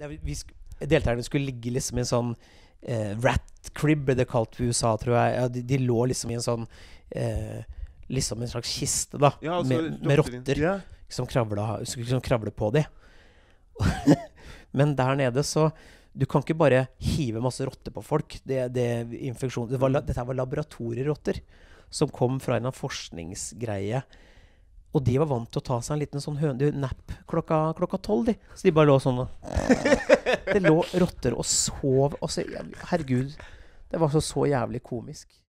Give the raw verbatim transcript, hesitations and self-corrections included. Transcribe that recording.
Det, vi sk deltakerne skulle ligge liksom i en sånn eh, rat crib, ble det kalt i U S A, tror jeg. Ja, de, de lå liksom i en sånn eh, liksom en slags kiste da, Ja, altså, med, med rotter ja. som kravla, som liksom kravle på de. Men der nede så du kan ikke bare hive masse rotter på folk. Det, det, infeksjon, det var, dette var laboratorierotter som kom fra en av forskningsgreie. Og de var vant til å ta seg en liten sånn høne, napp klokka, klokka tolv, de. Så de bare lå sånn. Det lå rotter og sov. Og så, herregud, det var så, så jævlig komisk.